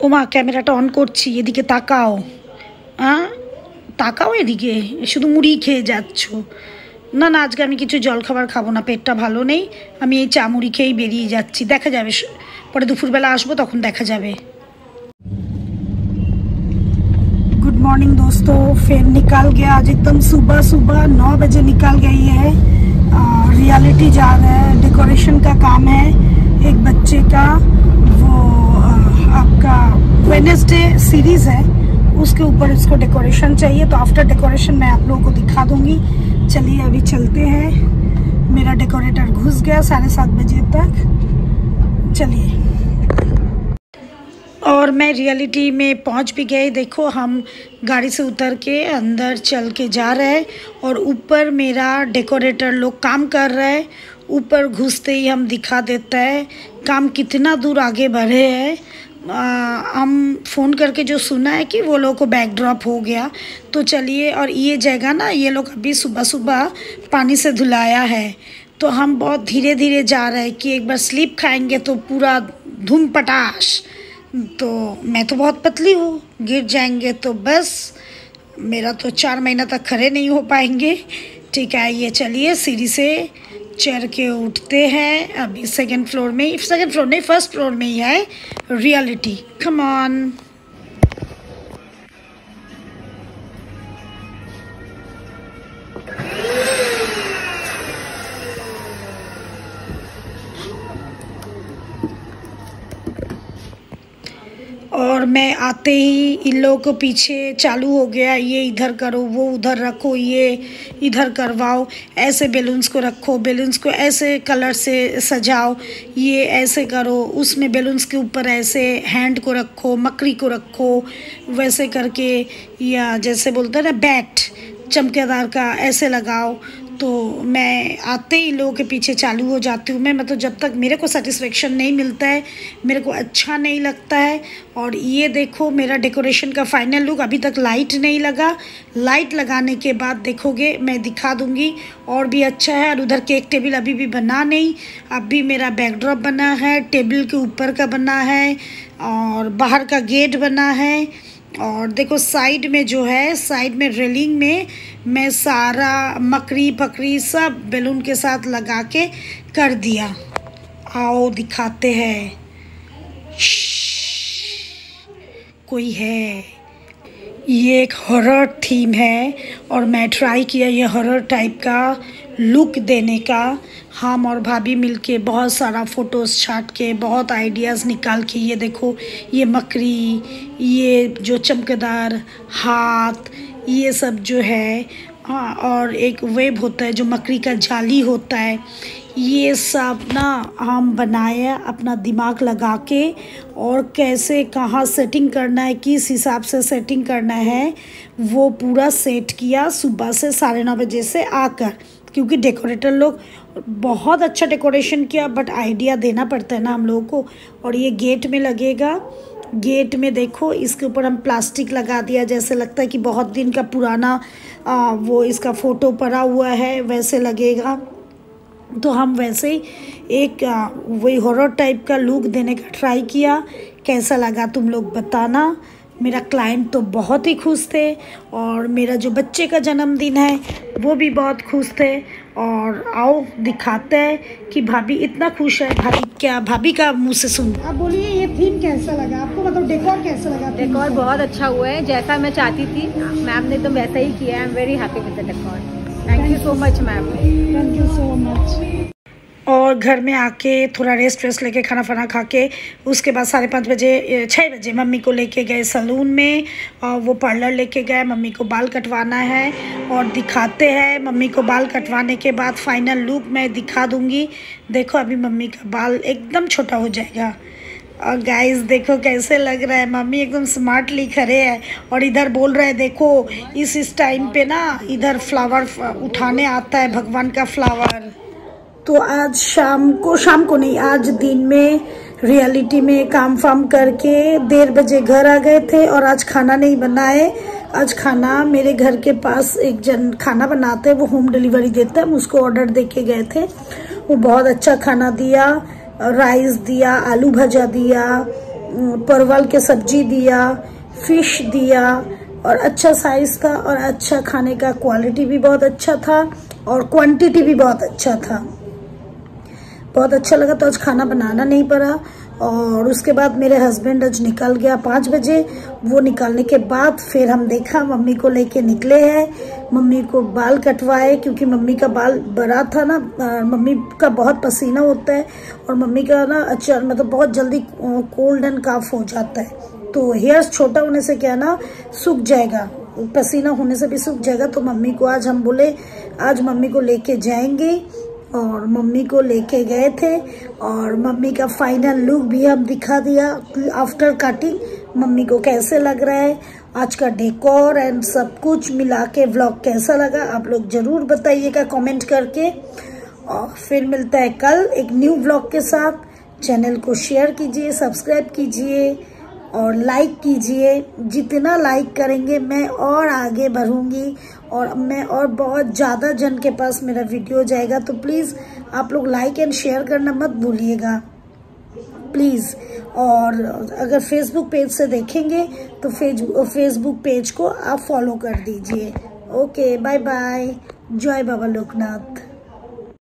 ওমা ক্যামেরাটা অন করছি, এদিকে তাকাও। তাকাও এদিকে, শুধু মুড়ি খেয়ে যাচ্ছ। না না, আজকে আমি কিছু জলখাবার খাবো না, পেটটা ভালো নেই। আমি এই চা মুড়ি খেয়েই বেরিয়ে যাচ্ছি, দেখা যাবে পরে দুপুরবেলা আসবো, তখন দেখা যাবে। गुड मॉर्निंग दोस्तों, फिर निकल गया आज एकदम सुबह सुबह 9 बजे निकल गई है। रियलिटी जा रहा है, डेकोरेशन का काम है एक बच्चे का। वो आपका वेडनेसडे सीरीज़ है, उसके ऊपर इसको डेकोरेशन चाहिए, तो आफ्टर डेकोरेशन मैं आप लोगों को दिखा दूंगी। चलिए अभी चलते हैं। मेरा डेकोरेटर घुस गया 7:30 बजे तक। चलिए, और मैं रियलिटी में पहुंच भी गए। देखो, हम गाड़ी से उतर के अंदर चल के जा रहे हैं और ऊपर मेरा डेकोरेटर लोग काम कर रहे हैं। ऊपर घुसते ही हम दिखा देता है काम कितना दूर आगे बढ़े है। हम फ़ोन करके जो सुना है कि वो लोगों को बैकड्रॉप हो गया, तो चलिए। और ये जगह ना, ये लोग अभी सुबह सुबह पानी से धुलाया है, तो हम बहुत धीरे धीरे जा रहे हैं कि एक बार स्लिप खाएंगे तो पूरा धूम पटाश। तो मैं तो बहुत पतली हूँ, गिर जाएंगे तो बस मेरा तो 4 महीना तक खड़े नहीं हो पाएंगे। ठीक है, ये चलिए सीढ़ी से चढ़ के उठते हैं। अभी सेकंड फ्लोर नहीं, फर्स्ट फ्लोर में ही है रियलिटी। Come on. और मैं आते ही इन लोगों को पीछे चालू हो गया, ये इधर करो, वो उधर रखो, ये इधर करवाओ, ऐसे बैलून्स को रखो, बैलून्स को ऐसे कलर से सजाओ, ये ऐसे करो, उसमें बैलून्स के ऊपर ऐसे हैंड को रखो, मकड़ी को रखो, वैसे करके, या जैसे बोलते हैं ना बैट चमकेदार का, ऐसे लगाओ। तो मैं आते ही लोगों के पीछे चालू हो जाती हूँ। मैं मतलब जब तक मेरे को सेटिस्फेक्शन नहीं मिलता है, मेरे को अच्छा नहीं लगता है। और ये देखो मेरा डेकोरेशन का फाइनल लुक। अभी तक लाइट नहीं लगा, लाइट लगाने के बाद देखोगे, मैं दिखा दूँगी और भी अच्छा है। और उधर केक टेबल अभी भी बना नहीं, अभी मेरा बैकड्रॉप बना है, टेबल के ऊपर का बना है और बाहर का गेट बना है। और देखो साइड में जो है, साइड में रेलिंग में मैं सारा मकड़ी पकड़ी सब बैलून के साथ लगा के कर दिया। आओ दिखाते हैं, कोई है। ये एक हॉरर थीम है और मैं ट्राई किया ये हॉरर टाइप का लुक देने का। हम और भाभी मिलके बहुत सारा फ़ोटोज़ छाट के, बहुत आइडियाज़ निकाल के, ये देखो ये मकड़ी, ये जो चमकदार हाथ, ये सब जो है। हाँ, और एक वेब होता है जो मकड़ी का जाली होता है। ये सब ना हम बनाए अपना दिमाग लगा के, और कैसे कहाँ सेटिंग करना है, किस हिसाब से सेटिंग करना है, वो पूरा सेट किया सुबह से 9:30 बजे से आकर। क्योंकि डेकोरेटर लोग बहुत अच्छा डेकोरेशन किया, बट आइडिया देना पड़ता है ना हम लोगों को। और ये गेट में लगेगा, गेट में देखो इसके ऊपर हम प्लास्टिक लगा दिया, जैसे लगता है कि बहुत दिन का पुराना वो इसका फ़ोटो पड़ा हुआ है, वैसे लगेगा। तो हम वैसे ही एक वही हॉरर टाइप का लुक देने का ट्राई किया। कैसा लगा तुम लोग बताना। मेरा क्लाइंट तो बहुत ही खुश थे, और मेरा जो बच्चे का जन्मदिन है वो भी बहुत खुश थे। और आओ दिखाते हैं कि भाभी इतना खुश है। भाभी का मुंह से सुन। आप बोलिए ये थीम कैसा लगा आपको, मतलब डेकोर कैसा लगा? डेकोर बहुत अच्छा हुआ है, जैसा मैं चाहती थी मैम ने तो वैसा ही किया है। I am very happy with the decor. Thank you so much ma'am. Thank you so much. और घर में आके थोड़ा रेस्ट लेके खाना फाना खा के, उसके बाद 6:30 बजे मम्मी को लेके गए सैलून में, और वो पार्लर लेके गए। मम्मी को बाल कटवाना है और दिखाते हैं। मम्मी को बाल कटवाने के बाद फाइनल लुक मैं दिखा दूँगी। देखो अभी मम्मी का बाल एकदम छोटा हो जाएगा। और गाइस देखो कैसे लग रहा है, मम्मी एकदम स्मार्टली खड़े हैं। और इधर बोल रहे हैं देखो इस टाइम पे ना इधर फ्लावर उठाने आता है, भगवान का फ्लावर। तो आज शाम को नहीं, आज दिन में रियलिटी में काम फाम करके 1:30 बजे घर आ गए थे। और आज खाना नहीं बनाए, आज खाना मेरे घर के पास एक जन खाना बनाते हैं, वो होम डिलीवरी देते हैं, हम उसको ऑर्डर दे के गए थे। वो बहुत अच्छा खाना दिया, राइस दिया, आलू भजा दिया, परवल के सब्जी दिया, फिश दिया और अच्छा साइज का और अच्छा खाने का क्वालिटी भी बहुत अच्छा था और क्वांटिटी भी बहुत अच्छा था। बहुत अच्छा लगा। तो आज खाना बनाना नहीं पड़ा। और उसके बाद मेरे हस्बैंड आज निकल गया 5 बजे। वो निकलने के बाद फिर हम देखा मम्मी को लेके निकले हैं। मम्मी को बाल कटवाए क्योंकि मम्मी का बाल बड़ा था ना। मम्मी का बहुत पसीना होता है और मम्मी का ना अच्छा मतलब बहुत जल्दी कोल्ड एंड काफ हो जाता है। तो हेयर्स छोटा होने से क्या ना सूख जाएगा, पसीना होने से भी सूख जाएगा। तो मम्मी को आज हम बोले आज मम्मी को लेके जाएंगे और मम्मी को लेके गए थे और मम्मी का फाइनल लुक भी हम दिखा दिया आफ्टर कटिंग। मम्मी को कैसे लग रहा है आज का डेकोर एंड सब कुछ मिला के व्लॉग कैसा लगा आप लोग जरूर बताइएगा कमेंट करके। और फिर मिलता है कल एक न्यू व्लॉग के साथ। चैनल को शेयर कीजिए, सब्सक्राइब कीजिए और लाइक कीजिए। जितना लाइक करेंगे मैं और आगे बढ़ूंगी और मैं और बहुत ज़्यादा जन के पास मेरा वीडियो जाएगा। तो प्लीज़ आप लोग लाइक एंड शेयर करना मत भूलिएगा प्लीज़। और अगर फेसबुक पेज से देखेंगे तो फेसबुक पेज को आप फॉलो कर दीजिए। Okay, bye bye. जय बाबा लोकनाथ।